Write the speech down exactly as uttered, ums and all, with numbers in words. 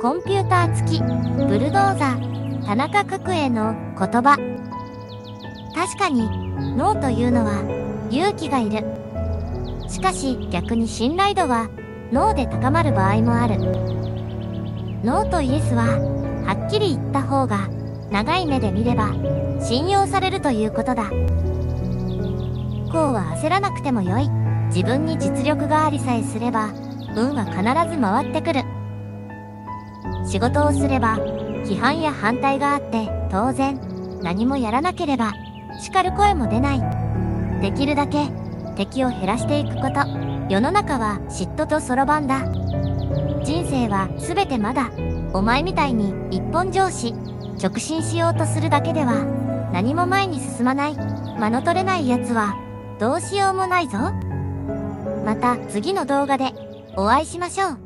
コンピューター付きブルドーザー田中角栄の言葉。確かにノーというのは勇気がいる。しかし逆に信頼度はノーで高まる場合もある。ノーとイエスははっきり言った方が長い目で見れば信用されるということだ。こうは焦らなくてもよい。自分に実力がありさえすれば運は必ず回ってくる。仕事をすれば批判や反対があって当然、何もやらなければ叱る声も出ない。できるだけ敵を減らしていくこと。世の中は嫉妬とそろばんだ。人生は全てまだお前みたいに一本上司直進しようとするだけでは何も前に進まない。間の取れないやつはどうしようもないぞ。また次の動画でお会いしましょう。